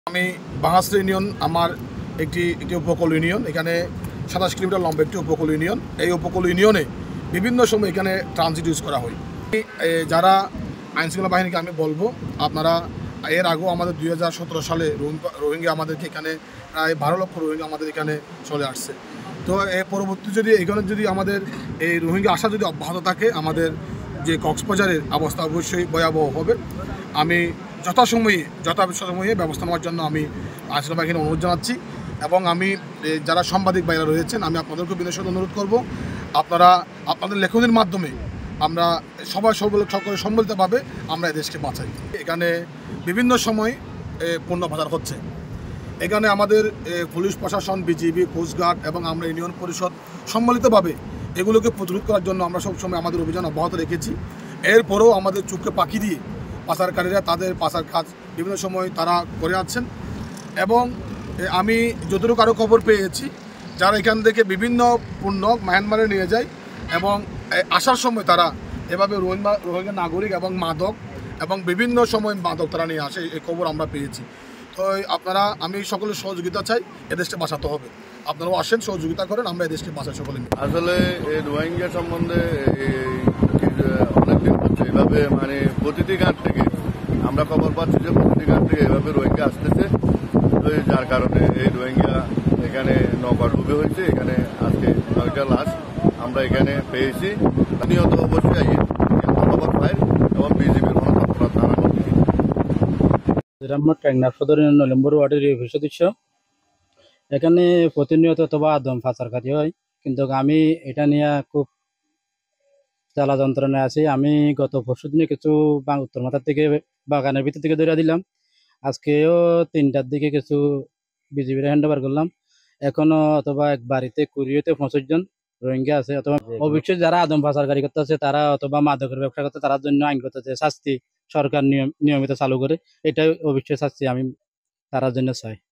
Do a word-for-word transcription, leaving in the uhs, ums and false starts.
আমি বাংলাশ্রী ইউনিয়ন আমার একটি একটি উপকূল ইউনিয়ন। এখানে সাতাশ কিলোমিটার লম্বা একটি উপকূল ইউনিয়ন। এই উপকূল ইউনিয়নে বিভিন্ন সময় এখানে ট্রানজিট ইউজ করা হয়। যারা আইনশৃঙ্খলা বাহিনীকে আমি বলবো, আপনারা এর আগেও আমাদের দুই হাজার সতেরো সালে রোহিঙ্গা আমাদেরকে এখানে প্রায় বারো লক্ষ রোহিঙ্গা আমাদের এখানে চলে আসছে। তো এর পরবর্তী যদি এখানে যদি আমাদের এই রোহিঙ্গা আসা যদি অব্যাহত থাকে, আমাদের যে কক্সবাজারের অবস্থা অবশ্যই ভয়াবহ হবে। আমি যথাসময়ে যথাসময়ে ব্যবস্থা নেওয়ার জন্য আমি আইনশৃঙ্খলা বাহিনীকে অনুরোধ জানাচ্ছি এবং আমি যারা সাংবাদিক ভাইরা রয়েছেন, আমি আপনাদেরকে বিশেষ অনুরোধ করব, আপনারা আপনাদের লেখনের মাধ্যমে আমরা সবাই সকলে সম্মিলিতভাবে আমরা এই দেশকে বাঁচাই। এখানে বিভিন্ন সময় পণ্য বাজার হচ্ছে। এখানে আমাদের পুলিশ প্রশাসন, বিজিবি, কোস্টগার্ড এবং আমরা ইউনিয়ন পরিষদ সম্মিলিতভাবে এগুলোকে প্রতিরোধ করার জন্য আমরা সবসময় আমাদের অভিযান অব্যাহত রেখেছি। এরপরেও আমাদের চোখকে পাখি দিয়ে পাচারকারীরা তাদের পাচার কাজ বিভিন্ন সময় তারা করে আসছেন। এবং আমি যতটুকু আরও খবর পেয়েছি, যারা এখান থেকে বিভিন্ন পণ্য মায়ানমারে নিয়ে যায় এবং আসার সময় তারা এভাবে রোহিঙ্গা রোহিঙ্গা নাগরিক এবং মাদক এবং বিভিন্ন সময় মাদক তারা নিয়ে আসে, এই খবর আমরা পেয়েছি। তো আপনারা আমি সকলের সহযোগিতা চাই, এদেশকে বাঁচাতে হবে। আপনারাও আসেন, সহযোগিতা করেন, আমরা এদেশকে বাঁচাই সকলে। আসলে এই রোহিঙ্গা সম্বন্ধে অনেকদিন হচ্ছে এভাবে, মানে প্রতিটি ঘাট থেকে আমরা খবর পাচ্ছি যে প্রতিটি ঘাট থেকে এভাবে রোহিঙ্গা আসতেছে। যার কারণে এই রোহিঙ্গা এখানে নৌকা ডুবে হয়েছে। এখানে আজকে নয়টা লাশ আমরা এখানে পেয়েছি। নিহত অবশ্যই ধন্যবাদ পাই এবং বিজেপির গণতন্ত্র থানা টেকনাফ সদর নভেম্বর ওয়ার্ডের সদস্য। এখানে প্রতিনিয়ত অথবা আদম পাচারকারী হয়, কিন্তু আমি এটা নিয়ে খুব জ্বালা যন্ত্রণায় আছি। আমি গত পরশু দিনে কিছু উত্তর মাথার থেকে বাগানের ভিতর থেকে ধরে দিলাম। আজকেও তিনটার দিকে কিছু বিজিবির হ্যান্ড ওভার করলাম। এখনো অথবা এক বাড়িতে কুড়িতে পঁচিশ জন রোহিঙ্গা আছে। অথবা অবশ্যই যারা আদম পাচারকারী করতে আছে তারা অথবা মাদকের ব্যবসা করতে, তার জন্য আইনগত যে শাস্তি সরকার নিয়মিত চালু করে, এটাই অবশ্যই শাস্তি আমি তার জন্য চাই।